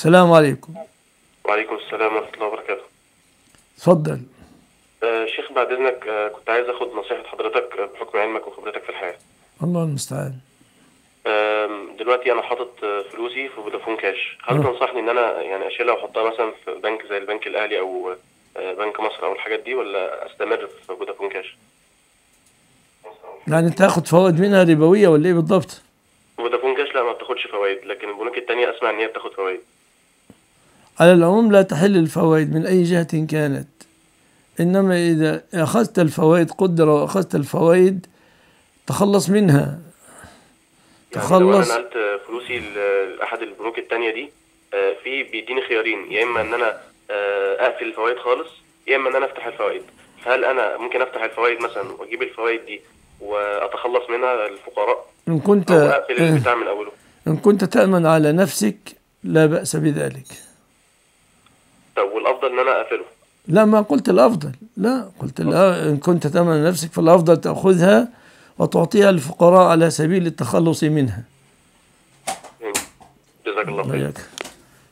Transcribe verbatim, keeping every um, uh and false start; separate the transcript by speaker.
Speaker 1: السلام عليكم.
Speaker 2: وعليكم السلام ورحمة الله وبركاته.
Speaker 1: اتفضل.
Speaker 2: آه شيخ بعد إذنك، آه كنت عايز أخد نصيحة حضرتك آه، بحكم علمك وخبرتك في الحياة.
Speaker 1: الله المستعان.
Speaker 2: آه دلوقتي أنا حاطط آه، فلوسي في فودافون كاش، هل
Speaker 1: أه.
Speaker 2: تنصحني إن أنا يعني أشيلها وأحطها مثلا في بنك زي البنك الأهلي أو آه بنك مصر أو الحاجات دي، ولا أستمر في فودافون كاش؟
Speaker 1: يعني تاخد فوائد منها ربوية ولا ايه بالضبط؟
Speaker 2: فودافون كاش لا ما بتاخدش فوائد، لكن البنوك التانية أسمع إن هي بتاخد فوائد.
Speaker 1: على العموم لا تحل الفوائد من أي جهة كانت، إنما إذا أخذت الفوائد قدر وأخذت الفوائد تخلص منها.
Speaker 2: يعني لو أنا
Speaker 1: تخلص.
Speaker 2: نقلت آه، فلوسي ل- لأحد البنوك التانية دي، آه في بيديني خيارين، يا إما إن أنا آه أقفل الفوائد خالص، يا إما إن أنا أفتح الفوائد. هل أنا ممكن أفتح الفوائد مثلا وأجيب الفوائد دي وأتخلص منها للفقراء،
Speaker 1: إن كنت
Speaker 2: أو أقفل
Speaker 1: آه،
Speaker 2: البتاع من أوله؟
Speaker 1: إن كنت تأمن على نفسك لا بأس بذلك.
Speaker 2: طب والأفضل إن أنا أقفله؟
Speaker 1: لا، ما قلت الأفضل، لا قلت لا، إن كنت تأمن على نفسك فالأفضل تأخذها وتعطيها للفقراء على سبيل التخلص منها.
Speaker 2: جزاك الله
Speaker 1: الله
Speaker 2: خير.
Speaker 1: يك.